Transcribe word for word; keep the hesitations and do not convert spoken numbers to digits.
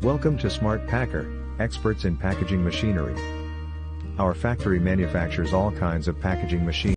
Welcome to Smart Packer, experts in packaging machinery. Our factory manufactures all kinds of packaging machinery.